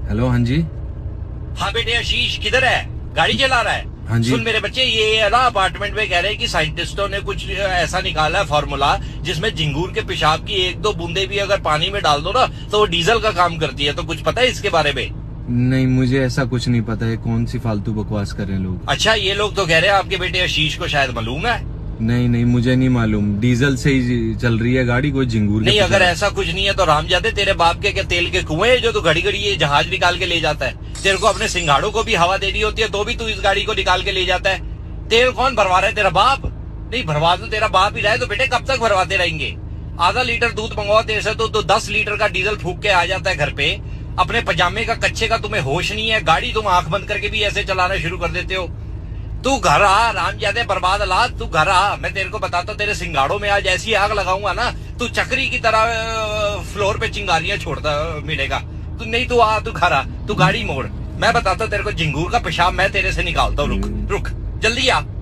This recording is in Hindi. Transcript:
हेलो, हाँ जी। हाँ बेटे आशीष किधर है? गाड़ी चला रहा है? हाँ जी। सुन मेरे बच्चे, ये ना अपार्टमेंट में कह रहे हैं कि साइंटिस्टों ने कुछ ऐसा निकाला है फॉर्मूला, जिसमें झिंगूर के पेशाब की एक दो बूंदे भी अगर पानी में डाल दो ना तो वो डीजल का काम करती है। तो कुछ पता है इसके बारे में? नहीं, मुझे ऐसा कुछ नहीं पता है। कौन सी फालतू बकवास कर रहे हैं लोग। अच्छा, ये लोग तो कह रहे हैं आपके बेटे आशीष को शायद मालूम है। नहीं, मुझे नहीं मालूम। डीजल से ही चल रही है गाड़ी, कोई झिंगूर नहीं, अगर ऐसा कुछ नहीं है तो रामजादे तेरे बाप के क्या तेल के कुएं जो तू घड़ी घड़ी ये जहाज निकाल के ले जाता है? तेरे को अपने सिंघाड़ों को भी हवा देनी होती है तो भी तू इस गाड़ी को निकाल के ले जाता है। तेल कौन भरवा रहा है? तेरा बाप? नहीं, भरवा तो तेरा बाप ही रहा है। तो बेटे कब तक भरवाते रहेंगे? आधा लीटर दूध मंगवाओ तेरे से तो 10 लीटर का डीजल फूक के आ जाता है घर पे। अपने पजामे का कच्चे का तुम्हें होश नहीं है। गाड़ी तुम आंख बंद करके भी ऐसे चलाना शुरू कर देते हो। तू घर आ रामजादे बर्बाद औलाद, तू घर आ। मैं तेरे को बताता हूँ, तेरे सिंगाड़ों में आज ऐसी आग लगाऊंगा ना, तू चक्री की तरह फ्लोर पे चिंगारियां छोड़ता मिलेगा। तू नहीं, तू आ, तू घर आ, तू गाड़ी मोड़। मैं बताता हूँ तेरे को, झिंगूर का पेशाब मैं तेरे से निकालता हूँ। रुक जल्दी आ।